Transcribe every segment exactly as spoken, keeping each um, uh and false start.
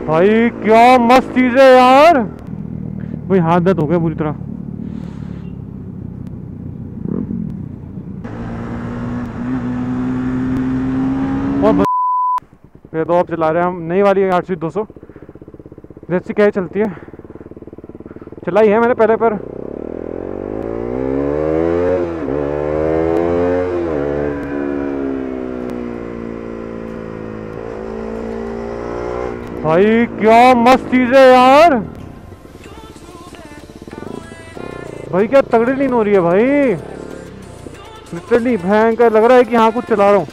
भाई क्या मस्त चीज है यार। भाई हाथ दर्द हो गया पूरी तरह। और ये तो अब चला रहे हैं हम नई वाली आठ सौ दो सौ। जैसी क्या चलती है, चलाई है मैंने पहले पर। भाई क्या मस्त चीज है यार। भाई क्या तगड़ी नींद हो रही है भाई, लिटरली भयंकर लग रहा है कि हाँ कुछ चला रहा हूँ।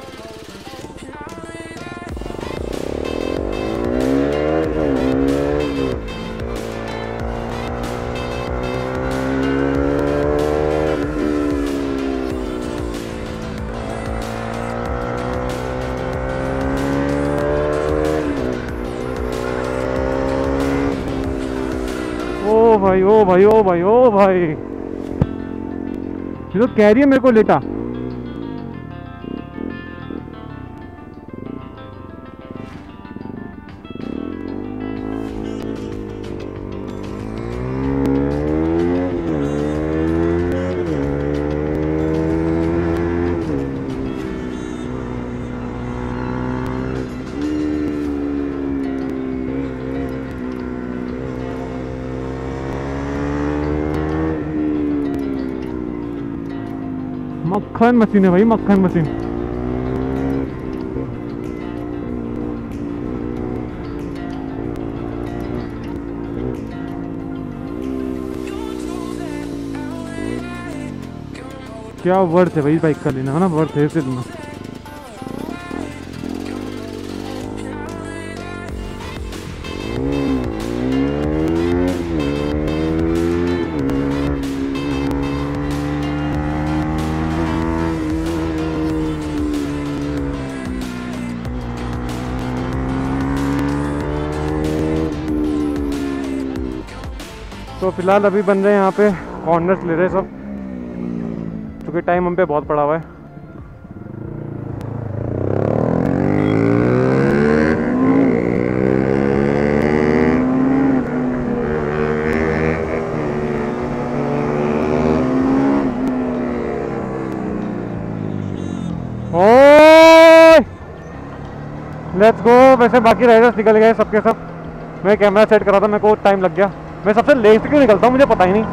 ओ भाई ओ भाई ओ भाई ओ भाई, ये तो कह रही है मेरे को लेटा। मक्खन मशीन है भाई, मक्खन मशीन। क्या वर्थ है भाई बाइक का लेना, है ना, वर्थ है इसे लेना। तो फिलहाल अभी बन रहे हैं यहाँ पे कॉर्नर्स ले रहे हैं सब, क्योंकि टाइम हम पे बहुत पड़ा हुआ है। Let's go. वैसे बाकी राइडर्स निकल गए सबके सब। मैं कैमरा सेट करा था, मेरे को टाइम लग गया। मैं सबसे लेट क्यों निकलता हूँ मुझे पता ही नहीं।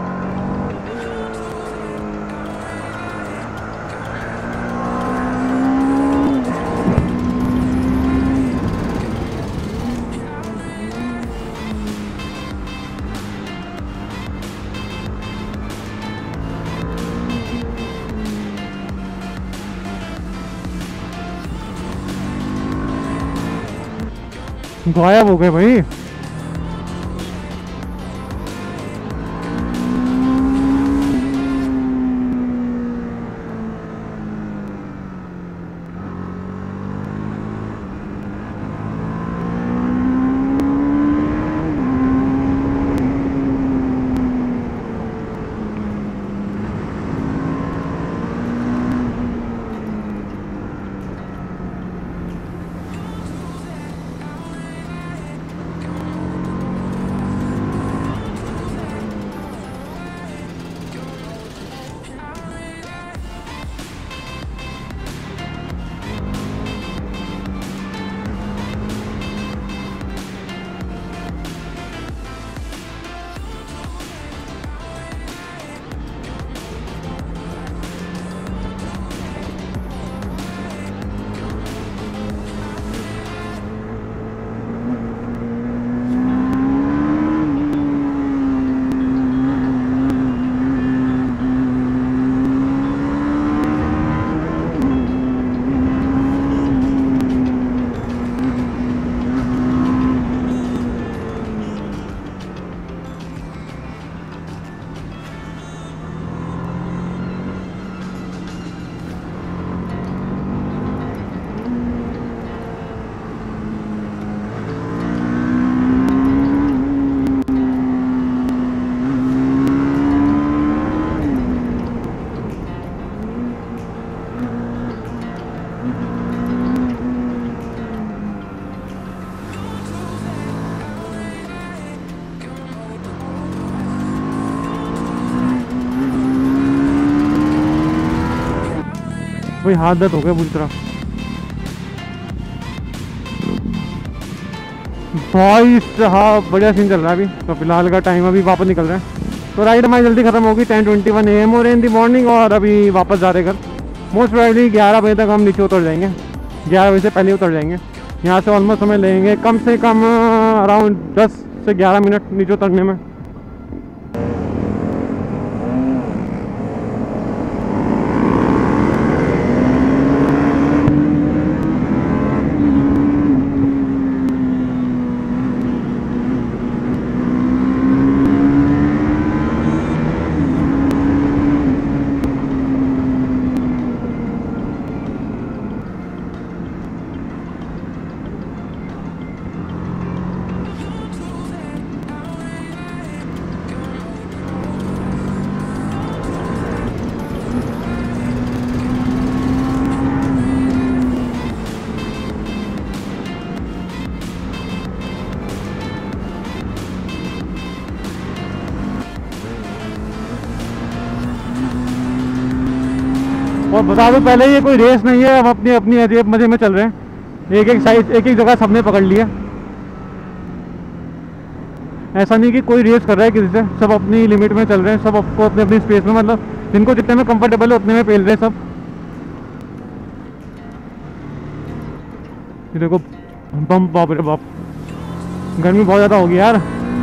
गायब हो गए भाई। भाई हाथ दर्द हो गया पूरी तरह भाई साहब। बढ़िया सीन चल रहा है अभी तो फिलहाल का टाइम अभी वापस निकल रहे हैं तो राइड हमारी जल्दी खत्म होगी ten twenty one A M हो रहे इन दी मॉर्निंग और अभी वापस जा रहे घर। मोस्ट प्रोबेबली ग्यारह बजे तक हम नीचे उतर जाएंगे, ग्यारह बजे से पहले उतर जाएंगे। यहाँ से ऑलमोस्ट हमें लेंगे कम से कम अराउंड दस से ग्यारह मिनट नीचे उतरने में। और बता दो पहले ये कोई रेस नहीं है, अब अपनी अपनी अजीब मजे में चल रहे हैं। एक एक साइड एक एक जगह सबने पकड़ लिया। ऐसा नहीं कि कोई रेस कर रहा है किसी से, सब अपनी लिमिट में चल रहे हैं, सब आपको अपनी अपनी स्पेस में, मतलब जिनको जितने में कंफर्टेबल है उतने में पेल रहे हैं सब। ये देखो बम, बाप रे बाप, गर्मी बहुत ज़्यादा होगी यार।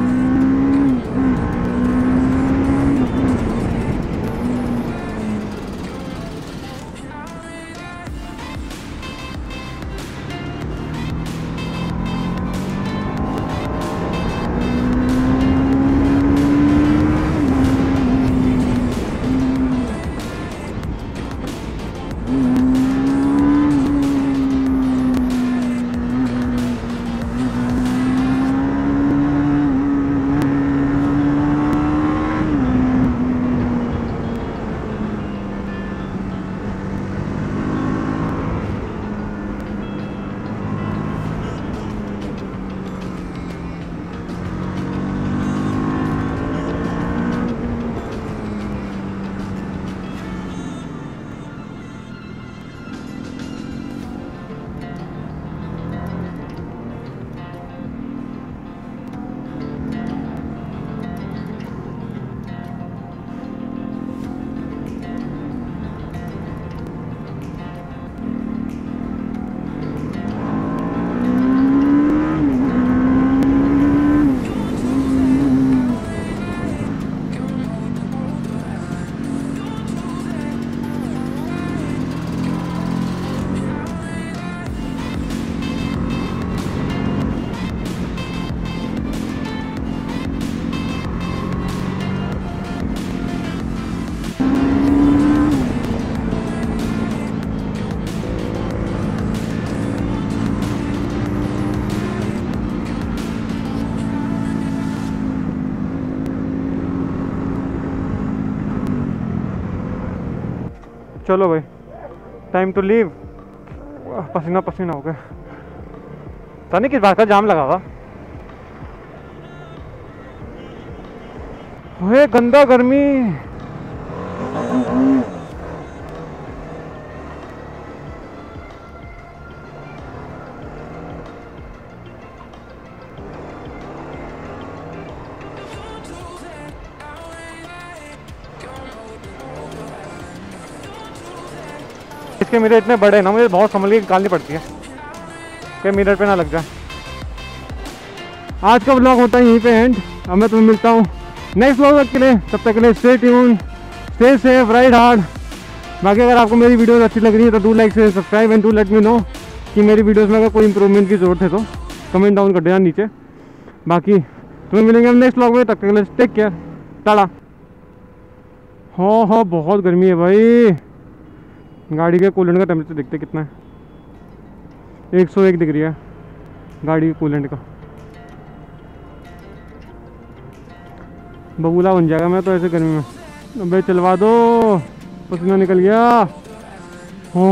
चलो भाई टाइम टू लीव। पसीना पसीना हो गया, पता नहीं किस बात का जाम लगा हुआ। ओए गंदा गर्मी। इसके मिरर इतने बड़े ना, मुझे बहुत संभल के निकालनी पड़ती है कि मिरर पे ना लग जाए। आज का व्लॉग होता है यहीं पे एंड। अब मैं तुम्हें मिलता हूँ नेक्स्ट व्लॉग के लिए, तब तक के लिए stay tune, stay safe, ride hard. बाकी अगर आपको मेरी वीडियोस अच्छी लग रही है तो डू लाइक से subscribe and do let me know कि मेरी वीडियोस में अगर कोई इंप्रूवमेंट की जरूरत है तो कमेंट डाउन कर देना नीचे। बाकी तुम्हें मिलेंगे हम नेक्स्ट व्लॉग में, तब तक के लिए टेक केयर, टाटा। हाँ हाँ बहुत गर्मी है भाई। गाड़ी के कूलेंट का टेम्परेचर देखते कितना है, एक सौ एक डिग्री है गाड़ी के कूलेंट का। बबूला बन जाएगा मैं तो ऐसे गर्मी में। अबे चलवा दो, पसीना निकल गया। हो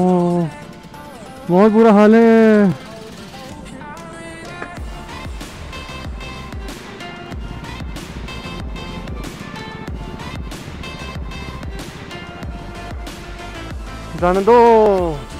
बहुत बुरा हाल है। जाने दो।